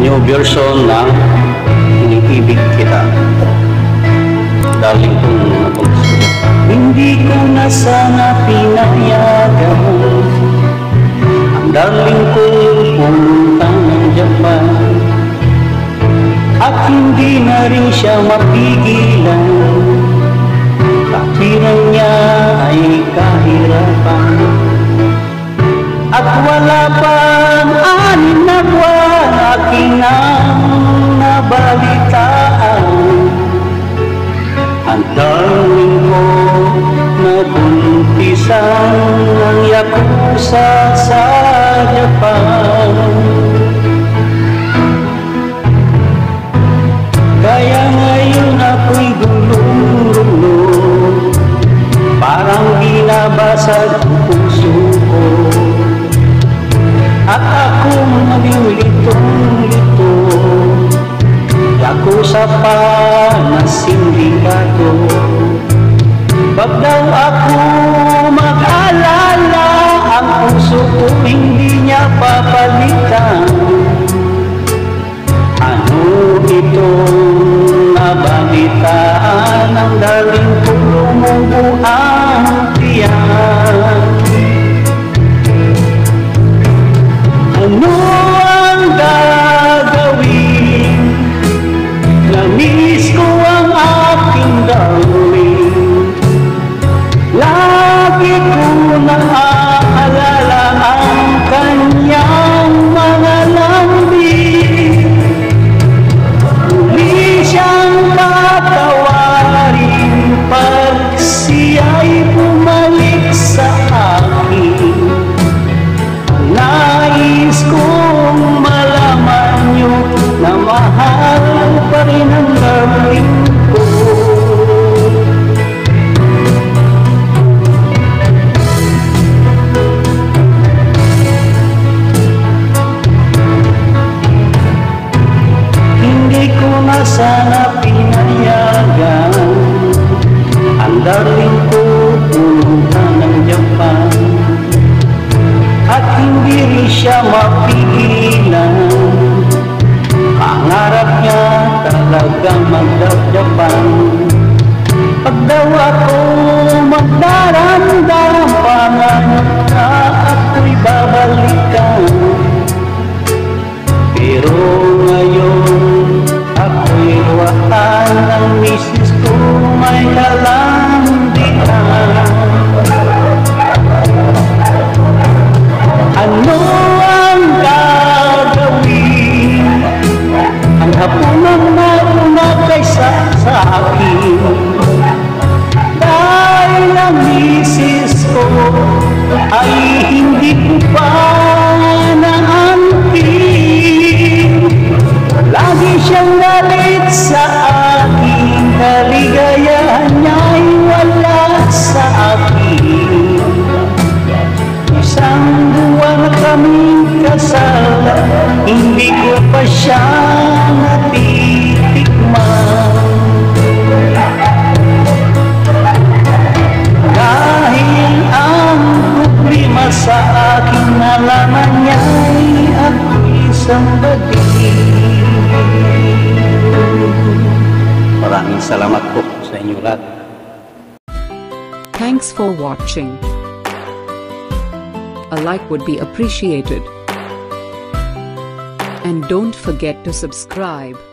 new version ng Iniibig Kita. Darling kong napagsulat. Hindi ko na sana pinayagan ang darling kong pumunta ng Japan, at hindi na rin siya mapigilan. Kapiran niya ay kahirapan, at wala pang 6 na buwan aking nang nabalitaan. Ang darling ko nabuntisan ng yakuza sa Japan. Kaya ngayon ako'y gulong-gulong, parang binabasag ang puso ko, at akong nalilitong-lito. Yakuza pa na sindikato. Pag daw ako mag-alala, ang puso ko hindi niya papalitan. Ano itong nabalitaan ng darling ko lumubo ang tiyan? Ano ang gagawin? Namiss ko ang aking darling. Lagi ko naaalala ang kanyang mga lambing. Muli siyang tatawarin pag siya'y bumalik sa akin. Nais kong malaman niyo na mahal pa rin ang darling ko. Hindi ko na sana pinayagan ang darling ko pumunta ng Japan, at hindi rin siya mapigilan. Pangarap niya talagang magdap-Japan. Pag daw ako magdaramdam, pangarap na ako'y babalikan. Pero ngayon ako'y luwaan ng misis ko may kalandian. Ano ang gagawin? Ang hapunang nauna kaysa sa akin, dahil ang misis ko ay hindi ko pa naantin. Lagi siyang galit sa akin, kaligayahan niya'y wala sa akin. Isang buwan na kaming kasal, hindi ko pa siya natitikman. Dahil ang problema sa akin, nalaman niya'y ako'y somebody. Maraming salamat po sa inyo lahat. Thanks for watching. A like would be appreciated. And don't forget to subscribe.